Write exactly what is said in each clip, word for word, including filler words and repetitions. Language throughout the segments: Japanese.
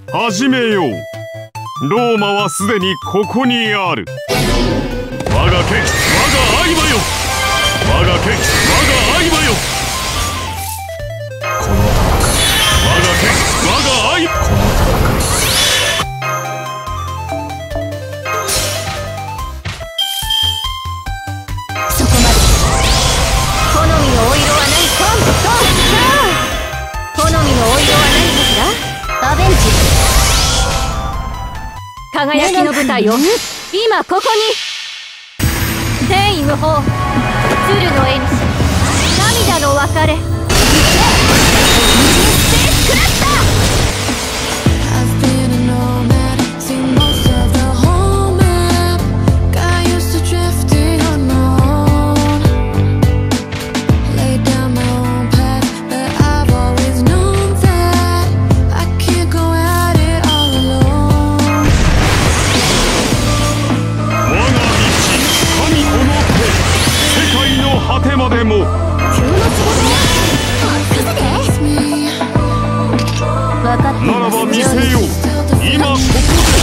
始めよう。ローマはすでにここにある。我が剣、我が愛馬よ。我が剣、我が愛馬よ。 この戦い、 我が剣、我が愛、 この戦い。 そこまで。好みのお色は何か。好みのお色は何かしら。アベンジ。輝きの舞台を今ここに。天意無法、鶴の絵にし涙の別れ。食らった。 果てまでも。ならば見せよう。今ここで。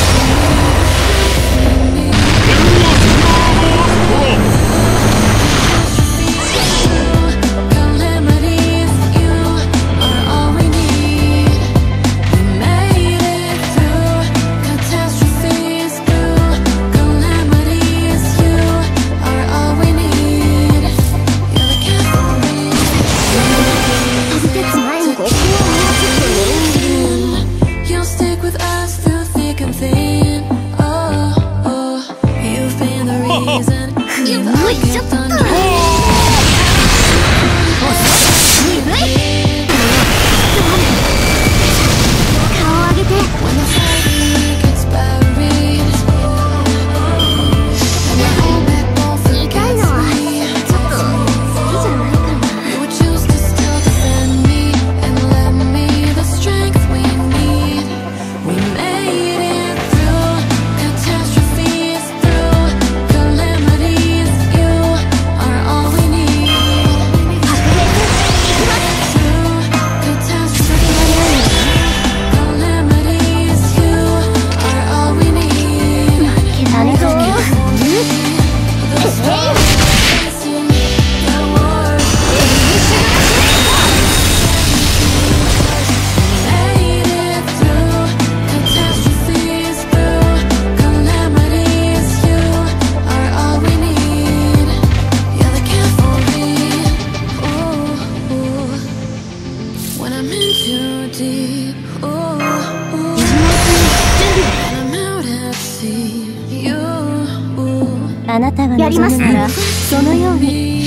あなたが望むならそのように。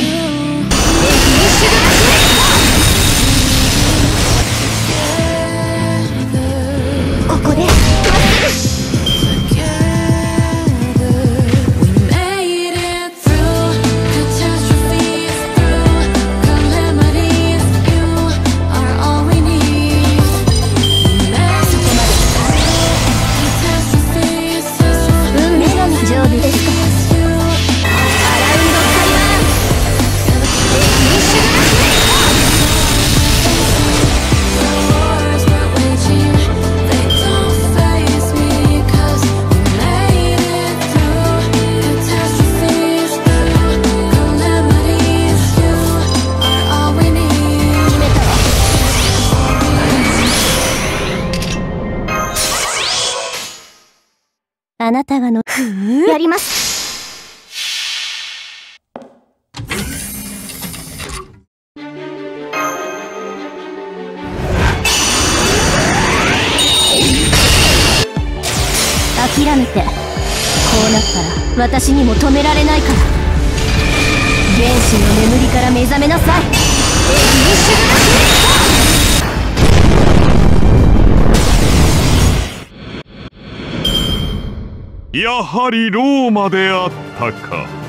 ここで運命の常備ですか。あなたがのやります。諦めて。こうなったら私にも止められないから。原始の眠りから目覚めなさい。 やはりローマであったか。